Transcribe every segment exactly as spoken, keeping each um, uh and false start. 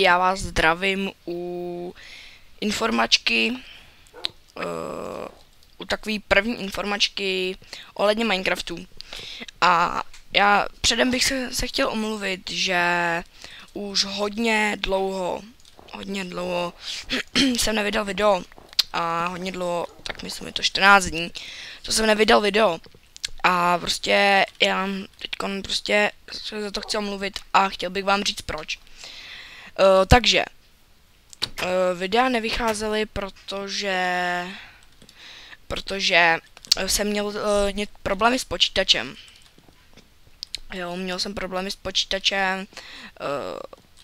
lidi, já vás zdravím u informačky, uh, u takové první informačky ohledně Minecraftu. A já předem bych se, se chtěl omluvit, že už hodně dlouho, hodně dlouho jsem nevydal video a hodně dlouho, tak myslím je to čtrnáct dní, co jsem nevydal video. A prostě já teďkon prostě se za to chci omluvit a chtěl bych vám říct proč. Uh, takže uh, videa nevycházely, protože protože jsem měl uh, problémy s počítačem. Jo, měl jsem problémy s počítačem, uh,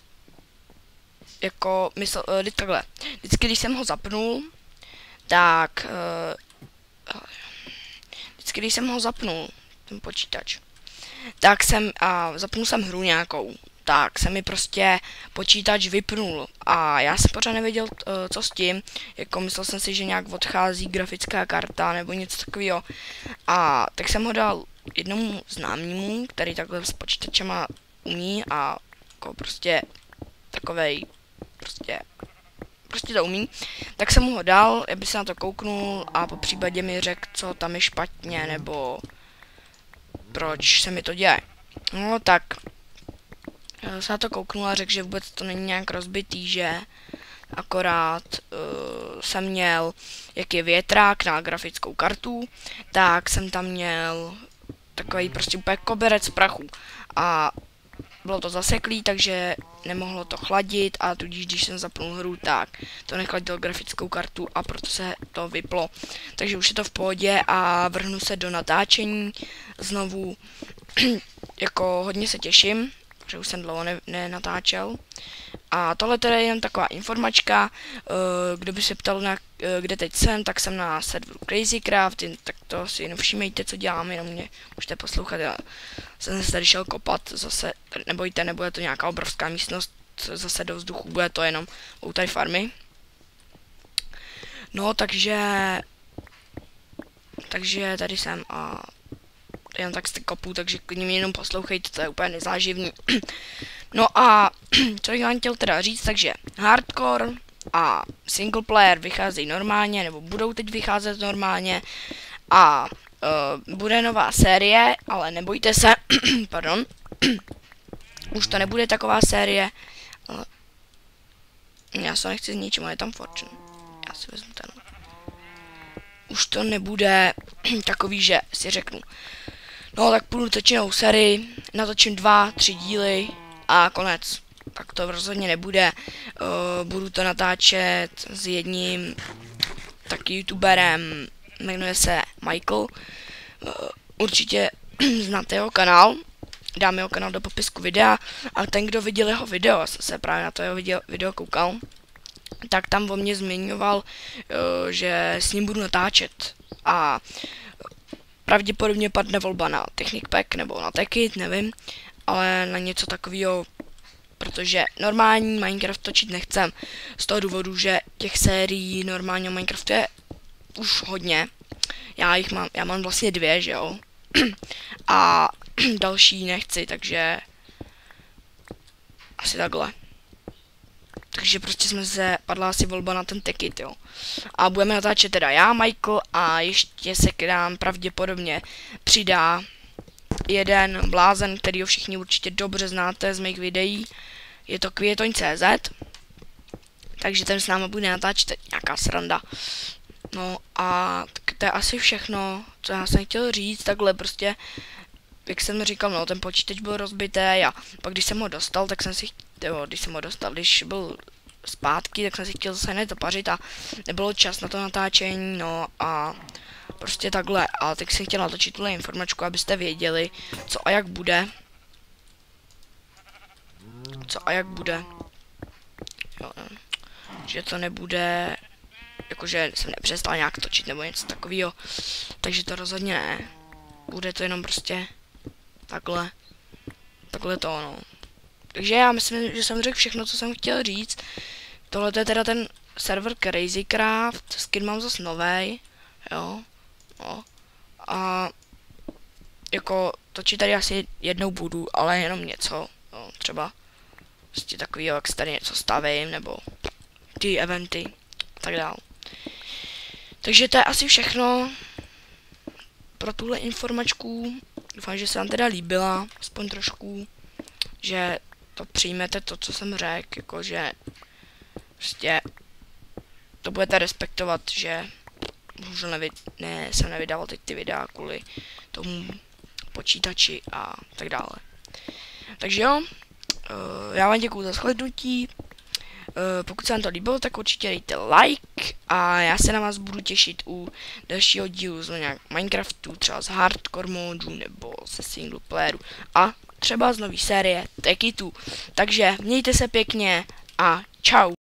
jako mysl, uh, takhle, vždycky když jsem ho zapnul, tak uh, vždycky když jsem ho zapnul, ten počítač, tak jsem, a zapnul jsem hru nějakou, tak se mi prostě počítač vypnul a já jsem pořád nevěděl, uh, co s tím, jako myslel jsem si, že nějak odchází grafická karta nebo něco takového, a tak jsem ho dal jednomu známému, který takhle s počítačema umí a jako prostě takovej, prostě, prostě to umí, tak jsem mu ho dal, aby se na to kouknul a po případě mi řekl, co tam je špatně, nebo proč se mi to děje. No tak se na to kouknul a řekl, že vůbec to není nějak rozbitý, že akorát uh, jsem měl, jak je větrák na grafickou kartu, tak jsem tam měl takový prostě úplně koberec prachu a bylo to zaseklý, takže nemohlo to chladit a tudíž, když jsem zapnul hru, tak to nechladilo grafickou kartu a proto se to vyplo. Takže už je to v pohodě a vrhnu se do natáčení znovu. Jako hodně se těším, že už jsem dlouho ne nenatáčel. A tohle teda je jen taková informačka, uh, kdo by se ptal, na, uh, kde teď jsem, tak jsem na serveru Crazycraft, tak to si jenom všímejte, co dělám, jenom mě můžete poslouchat. Já jsem se tady šel kopat, zase, nebojte, nebude to nějaká obrovská místnost, zase do vzduchu, bude to jenom u tady farmy. No, takže, takže tady jsem a jen tak jste kopu, takže klidně mě jenom poslouchejte, to je úplně nezáživný. No a co bych vám chtěl teda říct, takže hardcore a single player vycházejí normálně, nebo budou teď vycházet normálně a uh, bude nová série, ale nebojte se, pardon, už to nebude taková série, ale já se nechci zničit, ale je tam Fortune, já si vezmu ten. Už to nebude takový, že si řeknu, no tak půjdu točinou sérii, natočím dva, tři díly a konec. Tak to rozhodně nebude. Uh, budu to natáčet s jedním taky youtuberem, jmenuje se Michael. Uh, určitě znáte jeho kanál, dám jeho kanál do popisku videa, a ten, kdo viděl jeho video, se právě na to jeho video, video koukal, tak tam o mě zmiňoval, uh, že s ním budu natáčet. A pravděpodobně padne volba na Technic Pack nebo na Techit, nevím, ale na něco takového, protože normální Minecraft točit nechcem, z toho důvodu, že těch sérií normálního Minecraftu je už hodně. Já jich mám, já mám vlastně dvě, že jo, a další nechci, takže asi takhle. Takže prostě jsme se, padla asi volba na ten Techit, jo. A budeme natáčet teda já, Michael, a ještě se k nám pravděpodobně přidá jeden blázen, který ho všichni určitě dobře znáte z mých videí. Je to Květoň tečka cé zet. Takže ten s námi bude natáčet nějaká sranda. No a to je asi všechno, co já jsem chtěl říct, takhle prostě, jak jsem říkal, no ten počítač byl rozbitý a pak když jsem ho dostal, tak jsem si, jo, když jsem ho dostal, když byl zpátky, tak jsem si chtěl zase hned zapařit a nebylo čas na to natáčení, no a prostě takhle. A teď jsem chtěl natočit tuhle informačku, abyste věděli, co a jak bude. Co a jak bude. Jo, že to nebude, jakože jsem nepřestal nějak točit nebo něco takového, takže to rozhodně ne. Bude to jenom prostě takhle. Takhle to ono. Takže já myslím, že jsem řekl všechno, co jsem chtěl říct. Tohle je teda ten server Crazycraft, skin mám zase novej, jo, no. A jako točit tady asi jednou budu, ale jenom něco, jo, třeba prostě takový, jak tady něco stavím, nebo ty eventy a tak dále. Takže to je asi všechno pro tuhle informačku. Doufám, že se vám teda líbila, aspoň trošku, že to přijmete to, co jsem řekl, jakože prostě to budete respektovat, že bohužel nevy, ne, jsem nevydával teď ty videa kvůli tomu počítači a tak dále. Takže jo, já vám děkuju za shlédnutí. Pokud se vám to líbilo, tak určitě dejte like a já se na vás budu těšit u dalšího dílu z nějak Minecraftu, třeba z hardcore modu nebo ze single playeru a třeba z nový série Techitu. Takže mějte se pěkně a čau.